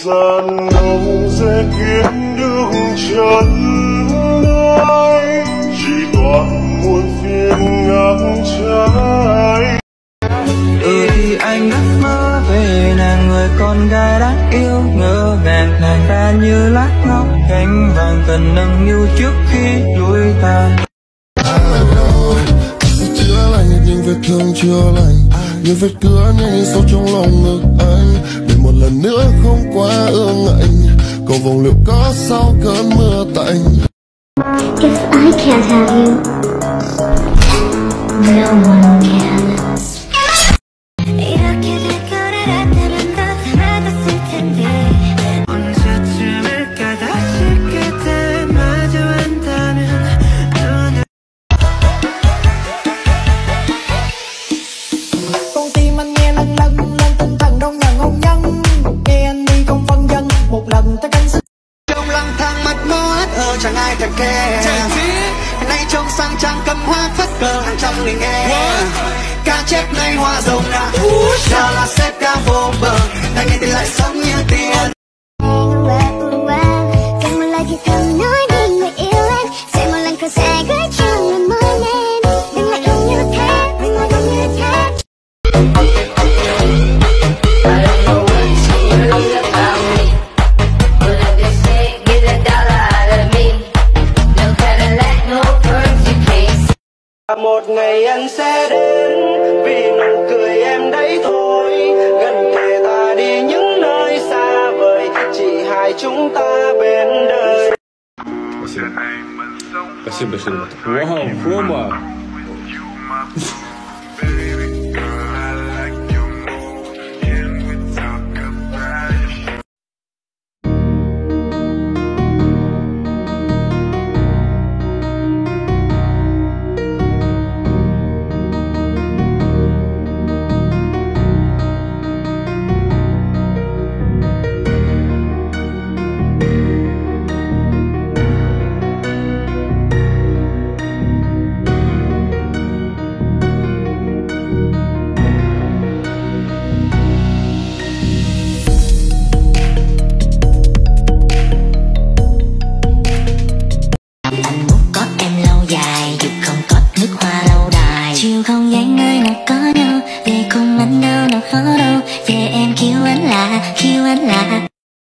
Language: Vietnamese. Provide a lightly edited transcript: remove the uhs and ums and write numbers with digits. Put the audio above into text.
gian đâu dễ kiếm được chân ai, chỉ toàn muôn phiền ngang trái. Thì anh ước mơ về nàng người con gái đáng yêu, ngỡ ngàng nàng ta như lát ngọc cánh vàng cần nâng niu trước khi lui tàn. Chữa lành những vết thương chưa lành, những vết cứa này sâu trong lòng ngực anh, để một lần nữa không quá ương ngạnh, cầu vồng liệu có sau cơn mưa tạnh. If I can't have you, no one can. Con tim anh nghe lần lần lên tinh thần đông nhận hôn nhân, nghe anh đi không phân dân một lần ta canh sức. Trong lang thang mặt mốt chẳng ai thèm kè, nay trong sang trang cầm hoa phất cờ hàng trăm nghìn nghe. Cá chép nay hoa rồng à, giờ là xếp ca vô bờ, ta nghe thì lại sống như tiền. Một ngày anh sẽ đến vì nụ cười em đấy thôi, gần kề ta đi những nơi xa vời, chỉ hai chúng ta bên đời. Спасибо, спасибо. Вау, Фома! Chiều không gian nơi nào có nhau, về cùng anh đâu nào khó đâu, về em kêu anh là